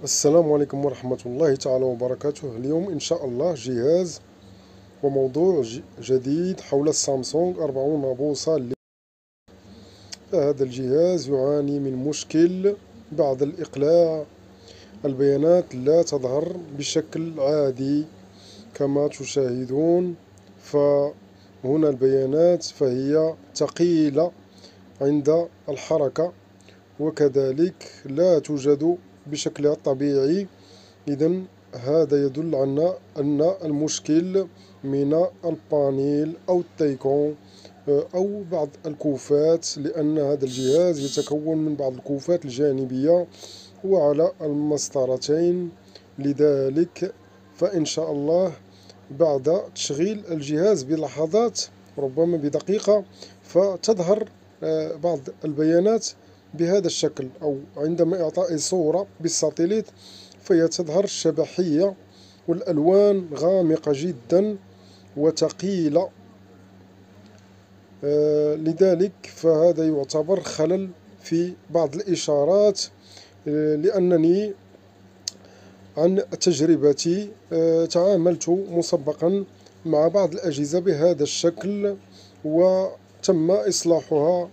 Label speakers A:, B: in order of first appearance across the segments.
A: السلام عليكم ورحمة الله تعالى وبركاته. اليوم إن شاء الله جهاز وموضوع جديد حول السامسونج 40 بوصة. هذا الجهاز يعاني من مشكل بعد الإقلاع. البيانات لا تظهر بشكل عادي كما تشاهدون، فهنا البيانات فهي ثقيلة عند الحركة، وكذلك لا توجد بشكلها الطبيعي. إذن هذا يدل على أن المشكل من البانيل أو التيكون أو بعض الكوفات، لأن هذا الجهاز يتكون من بعض الكوفات الجانبية وعلى المسطرتين. لذلك فإن شاء الله بعد تشغيل الجهاز بلحظات، ربما بدقيقة، فتظهر بعض البيانات بهذا الشكل، أو عندما إعطاء صورة بالساتليت فهي تظهر الشبحية والألوان غامقة جدا وثقيلة. لذلك فهذا يعتبر خلل في بعض الإشارات، لأنني عن تجربتي تعاملت مسبقا مع بعض الأجهزة بهذا الشكل وتم إصلاحها،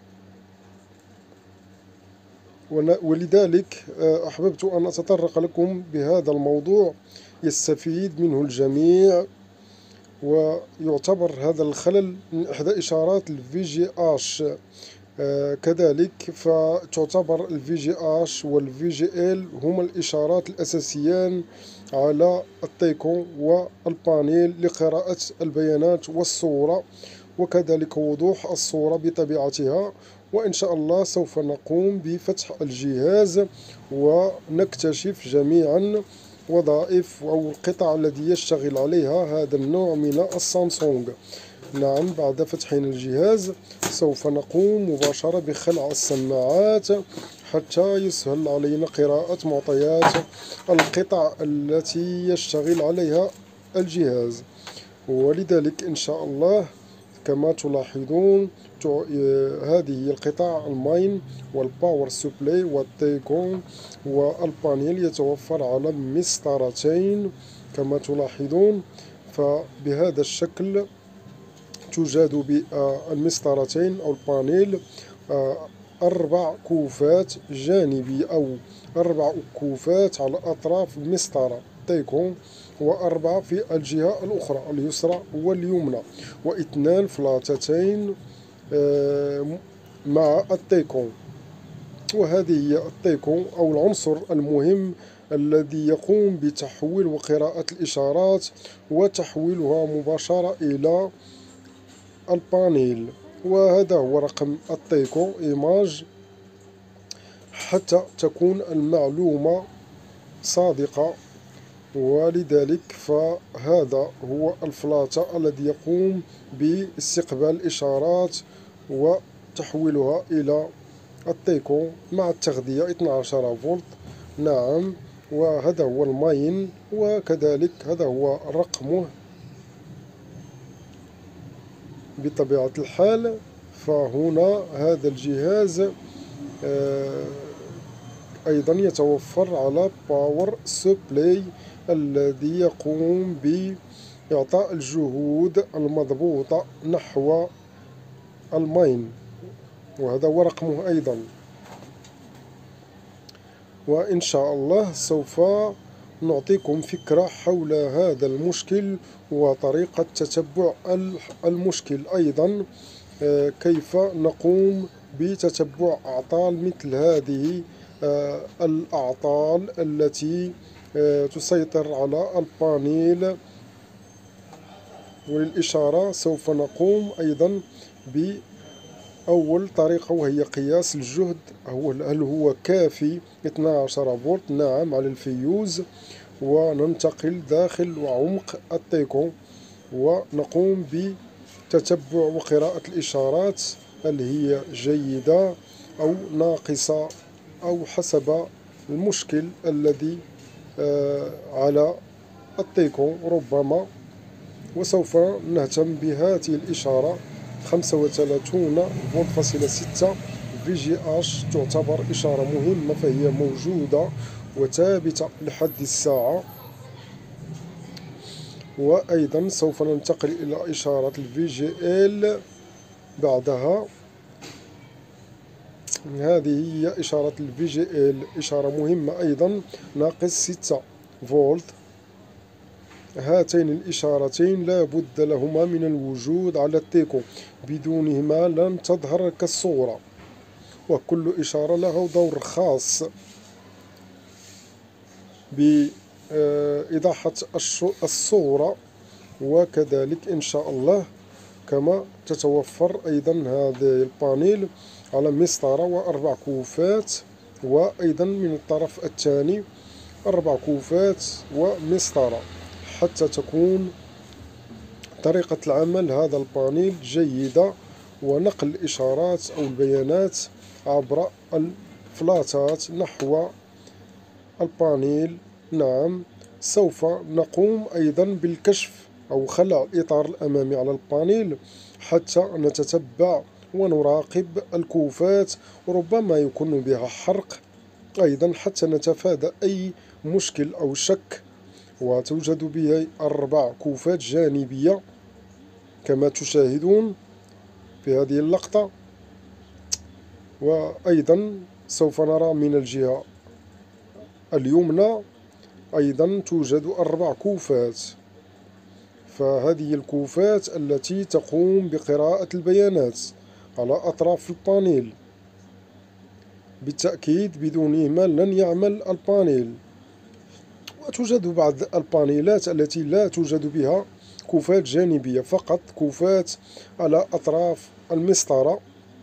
A: ولذلك أحببت أن أتطرق لكم بهذا الموضوع يستفيد منه الجميع. ويعتبر هذا الخلل من إحدى إشارات VGH. كذلك فتعتبر VGH والVGL هما الإشارات الأساسيان على التيكون والبانيل لقراءة البيانات والصورة، وكذلك وضوح الصورة بطبيعتها. وإن شاء الله سوف نقوم بفتح الجهاز ونكتشف جميعا وظائف أو القطع التي يشتغل عليها هذا النوع من السامسونج. نعم، بعد فتحنا الجهاز سوف نقوم مباشرة بخلع السماعات حتى يسهل علينا قراءة معطيات القطع التي يشتغل عليها الجهاز. ولذلك إن شاء الله كما تلاحظون هذه هي القطع: الماين والباور سبلاي والتيكون والبانيل يتوفر على مسطرتين كما تلاحظون. فبهذا الشكل توجد بالمسطرتين أو البانيل 4 كوفات جانبية أو 4 كوفات على أطراف المسطرة تيكون، و4 في الجهة الأخرى اليسرى واليمنى، و2 فلاتتين مع التيكون. وهذه هي التيكون أو العنصر المهم الذي يقوم بتحويل وقراءة الإشارات وتحويلها مباشرة إلى البانيل. وهذا هو رقم التيكون إيماج حتى تكون المعلومة صادقة. ولذلك فهذا هو الفلاتة الذي يقوم باستقبال الإشارات وتحويلها إلى التيكون مع التغذية 12 فولت. نعم، وهذا هو الماين، وكذلك هذا هو رقمه بطبيعة الحال. فهنا هذا الجهاز أيضا يتوفر على باور سبلاي الذي يقوم بإعطاء الجهود المضبوطة نحو الماين، وهذا هو رقمه أيضا. وإن شاء الله سوف نعطيكم فكرة حول هذا المشكل وطريقة تتبع المشكل أيضا، كيف نقوم بتتبع أعطال مثل هذه الأعطال التي تسيطر على البانيل. وللإشارة سوف نقوم أيضا بأول طريقة، وهي قياس الجهد. هل هو كافي 12 فولت؟ نعم، على الفيوز. وننتقل داخل وعمق التيكون ونقوم بتتبع وقراءة الإشارات، هل هي جيدة أو ناقصة أو حسب المشكل الذي على التيكون ربما. وسوف نهتم بهذه الإشارة 35.6 VGH، تعتبر إشارة مهمة، فهي موجودة وثابتة لحد الساعة. وأيضا سوف ننتقل إلى إشارة VGL بعدها. هذه هي إشارة VGL، إشارة مهمة أيضا، ناقص 6 فولت. هاتين الإشارتين لا بد لهما من الوجود على التيكو، بدونهما لن تظهر كالصورة، وكل إشارة له دور خاص بإيضاح الصورة. وكذلك إن شاء الله كما تتوفر أيضا هذه البانيل على مسطرة وأربع كوفات، وأيضا من الطرف الثاني 4 كوفات ومسطرة، حتى تكون طريقة العمل هذا البانيل جيدة، ونقل الإشارات أو البيانات عبر الفلاتات نحو البانيل. نعم، سوف نقوم أيضا بالكشف أو خلع الإطار الأمامي على البانيل حتى نتتبع ونراقب الكوفات، ربما يكون بها حرق أيضا، حتى نتفادى أي مشكل أو شك. وتوجد بها 4 كوفات جانبية كما تشاهدون في هذه اللقطة. وأيضا سوف نرى من الجهة اليمنى أيضا توجد 4 كوفات، فهذه الكوفات التي تقوم بقراءة البيانات على أطراف البانيل. بالتأكيد بدونهما لن يعمل البانيل. وتوجد بعض البانيلات التي لا توجد بها كوفات جانبية، فقط كوفات على أطراف المسطرة.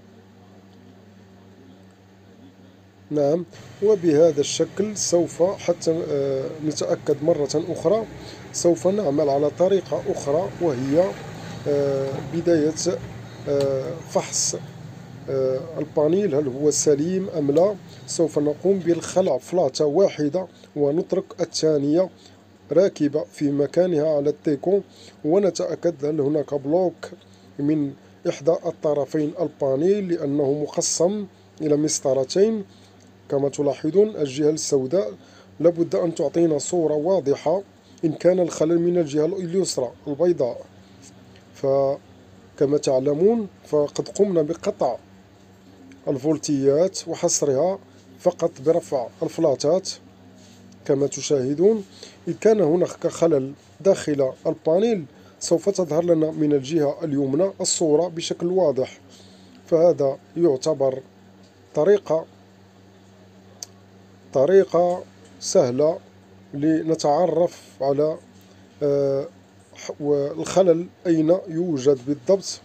A: نعم، وبهذا الشكل سوف حتى نتأكد مرة أخرى سوف نعمل على طريقة أخرى، وهي بداية فحص البانيل هل هو سليم أم لا. سوف نقوم بالخلع فلاتة واحدة ونترك الثانية راكبة في مكانها على التيكو، ونتأكد هل هناك بلوك من إحدى الطرفين البانيل، لأنه مقسم إلى مسطرتين كما تلاحظون. الجهة السوداء لابد أن تعطينا صورة واضحة، إن كان الخلل من الجهة اليسرى البيضاء. فكما تعلمون فقد قمنا بقطع الفولتيات وحصرها فقط برفع الفلاتات كما تشاهدون. إن كان هناك خلل داخل البانيل سوف تظهر لنا من الجهة اليمنى الصورة بشكل واضح. فهذا يعتبر طريقة سهلة لنتعرف على الخلل أين يوجد بالضبط.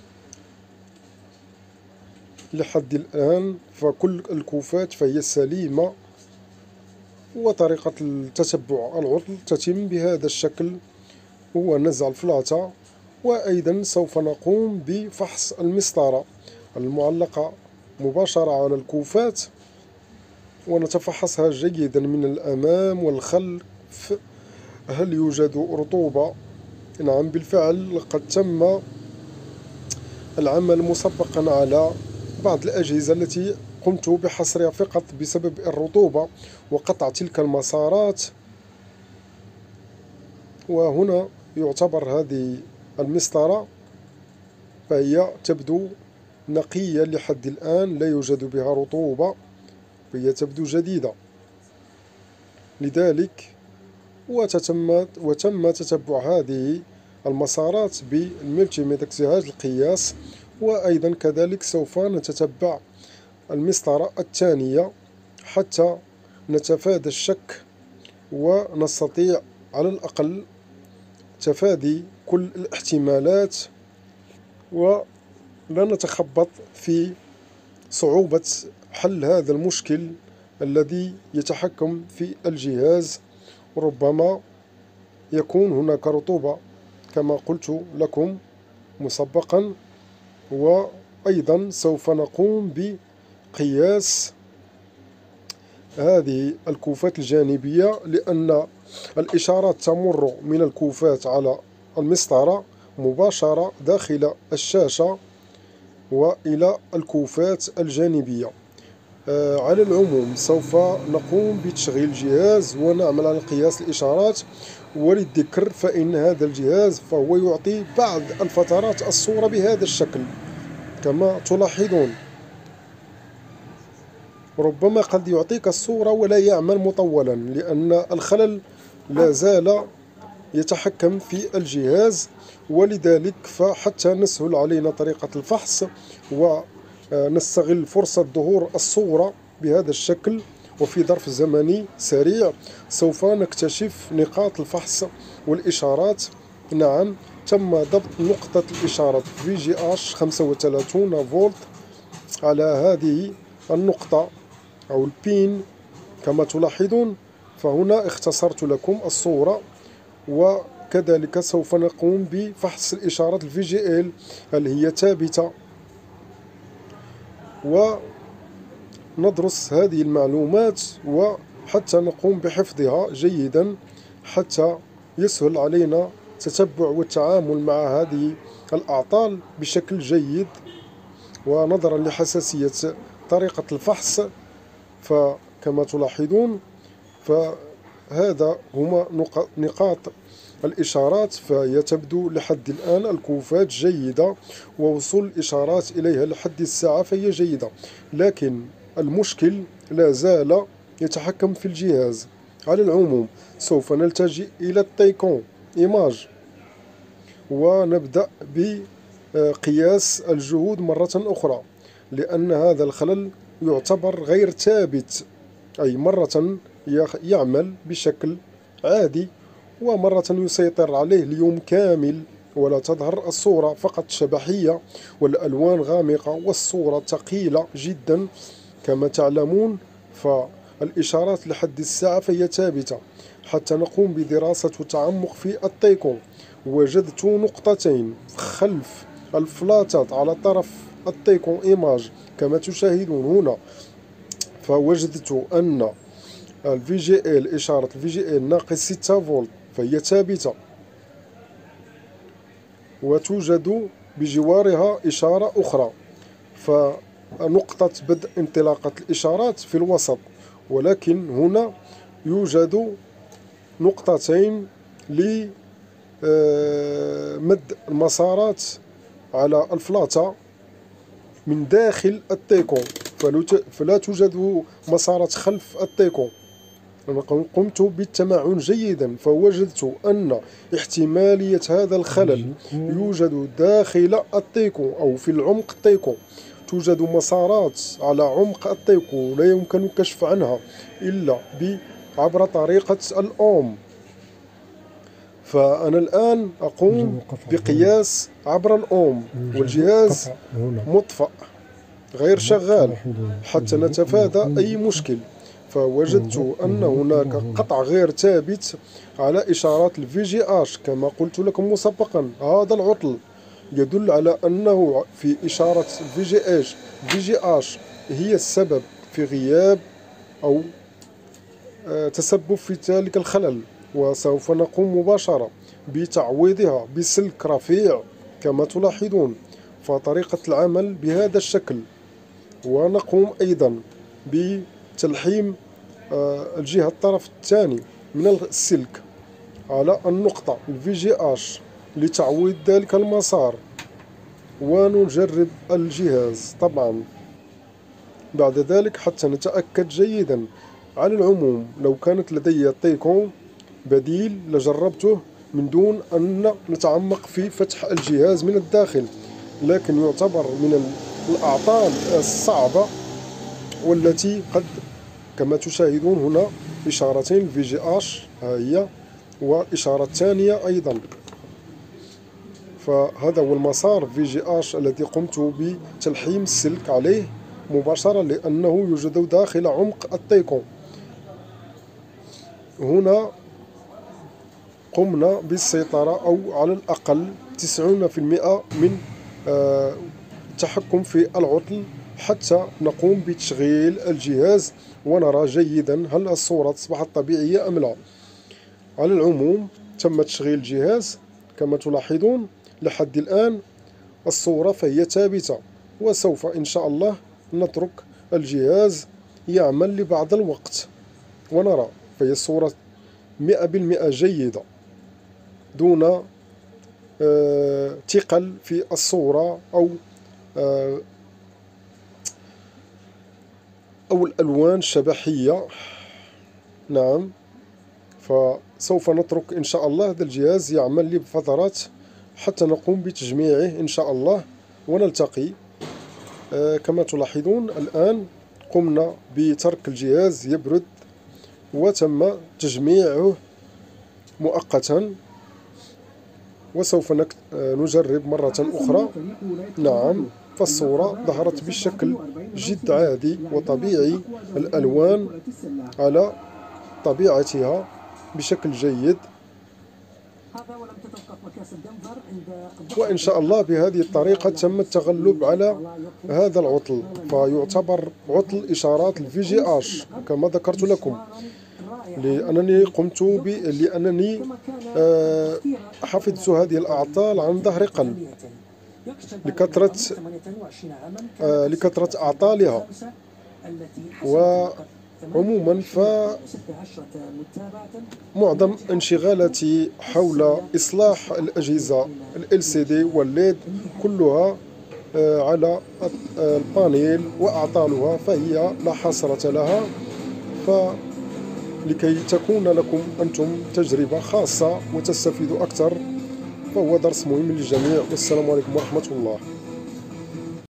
A: لحد الآن فكل الكوفات فهي سليمة، وطريقة التتبع العطل تتم بهذا الشكل، هو نزع الفلاتة. وأيضا سوف نقوم بفحص المسطرة المعلقة مباشرة على الكوفات، ونتفحصها جيدا من الأمام والخلف هل يوجد رطوبة. نعم، بالفعل قد تم العمل مسبقا على بعض الأجهزة التي قمت بحصرها فقط بسبب الرطوبة وقطع تلك المسارات. وهنا يعتبر هذه المسطرة فهي تبدو نقية لحد الآن، لا يوجد بها رطوبة، فهي تبدو جديدة. لذلك وتم تتبع هذه المسارات بالملتيمتر جهاز القياس. وأيضا كذلك سوف نتتبع المسطرة الثانية حتى نتفادى الشك، ونستطيع على الأقل تفادي كل الاحتمالات، ولا نتخبط في صعوبة حل هذا المشكل الذي يتحكم في الجهاز. ربما يكون هناك رطوبة كما قلت لكم مسبقا. وأيضا سوف نقوم بقياس هذه الكوفات الجانبية، لأن الإشارات تمر من الكوفات على المسطرة مباشرة داخل الشاشة وإلى الكوفات الجانبية. على العموم سوف نقوم بتشغيل الجهاز ونعمل على قياس الإشارات. وللذكر فإن هذا الجهاز فهو يعطي بعض الفترات الصورة بهذا الشكل كما تلاحظون. ربما قد يعطيك الصورة ولا يعمل مطولا لأن الخلل لا زال يتحكم في الجهاز. ولذلك فحتى نسهل علينا طريقة الفحص ونستغل فرصة ظهور الصورة بهذا الشكل وفي ظرف زمني سريع، سوف نكتشف نقاط الفحص والإشارات. نعم، تم ضبط نقطة الإشارة VGH 35 فولت على هذه النقطة أو البين كما تلاحظون. فهنا اختصرت لكم الصورة. وكذلك سوف نقوم بفحص الإشارات VGL هل هي ثابتة، وندرس هذه المعلومات وحتى نقوم بحفظها جيدا حتى يسهل علينا تتبع والتعامل مع هذه الأعطال بشكل جيد. ونظرا لحساسية طريقة الفحص فكما تلاحظون فهذا هما نقاط الإشارات، فهي تبدو لحد الآن الكوفات جيدة ووصول الإشارات إليها لحد الساعة فهي جيدة، لكن المشكل لا زال يتحكم في الجهاز. على العموم سوف نلتجئ إلى التايكون إيماج ونبدأ بقياس الجهود مرة أخرى، لأن هذا الخلل يعتبر غير ثابت، أي مرة يعمل بشكل عادي ومرة يسيطر عليه اليوم كامل ولا تظهر الصورة، فقط شبحية والألوان غامقة والصورة ثقيلة جدا كما تعلمون. فالإشارات لحد الساعة فهي ثابتة. حتى نقوم بدراسة وتعمق في التايكون وجدت نقطتين خلف الفلاتات على طرف التايكون إيماج كما تشاهدون هنا. فوجدت أن VGL إشارة VGL ناقص 6 فولت فهي ثابتة، وتوجد بجوارها إشارة أخرى. فنقطة بدء انطلاقة الإشارات في الوسط، ولكن هنا يوجد نقطتين لمد المسارات على الفلاتة من داخل التايكون، فلا توجد مسارات خلف التايكون. أنا قمت بالتمعن جيدا فوجدت أن احتمالية هذا الخلل يوجد داخل التايكون أو في العمق التايكون. توجد مسارات على عمق التايكون لا يمكن الكشف عنها إلا عبر طريقة الأوم. فأنا الآن أقوم بقياس عبر الأوم والجهاز مطفأ غير شغال حتى نتفادى أي مشكل. فوجدت أن هناك قطع غير ثابت على إشارات VGH كما قلت لكم مسبقا. هذا العطل يدل على أنه في إشارة VGH هي السبب في غياب أو تسبب في ذلك الخلل. وسوف نقوم مباشرة بتعويضها بسلك رفيع كما تلاحظون. فطريقة العمل بهذا الشكل. ونقوم أيضا بتلحيم الجهة الطرف الثاني من السلك على النقطة VGH لتعويض ذلك المسار، ونجرب الجهاز طبعا بعد ذلك حتى نتأكد جيدا. على العموم لو كانت لدي تايكون بديل لجربته من دون أن نتعمق في فتح الجهاز من الداخل، لكن يعتبر من الأعطال الصعبة والتي قد كما تشاهدون هنا إشارتين VGH ها هي وإشارة ثانية أيضا. فهذا هو المسار VGH الذي قمت بتلحيم السلك عليه مباشرة لأنه يوجد داخل عمق التايكون. هنا قمنا بالسيطرة أو على الأقل 90% من التحكم في العطل حتى نقوم بتشغيل الجهاز ونرى جيدا هل الصورة أصبحت طبيعية أم لا. على العموم تم تشغيل الجهاز كما تلاحظون لحد الآن الصورة فهي ثابتة، وسوف إن شاء الله نترك الجهاز يعمل لبعض الوقت ونرى، فهي الصورة 100% جيدة دون ثقل في الصورة أو الألوان شبحية. نعم، فسوف نترك إن شاء الله هذا الجهاز يعمل لي بفترات حتى نقوم بتجميعه إن شاء الله ونلتقي. كما تلاحظون الآن قمنا بترك الجهاز يبرد وتم تجميعه مؤقتا، وسوف نجرب مرة أخرى. نعم، فالصورة ظهرت بشكل جد عادي وطبيعي، الألوان على طبيعتها بشكل جيد، وإن شاء الله بهذه الطريقة تم التغلب على هذا العطل، فيعتبر عطل إشارات الVGH كما ذكرت لكم، لأنني حفظت هذه الأعطال عن ظهر قلب لكثرة أعطالها. وعموما فمعظم انشغالاتي حول إصلاح الأجهزة LCD والLED كلها على البانيل وأعطالها، فهي لا حصرة لها. فلكي تكون لكم أنتم تجربة خاصة وتستفيدوا أكثر، فهو درس مهم للجميع. والسلام عليكم ورحمة الله.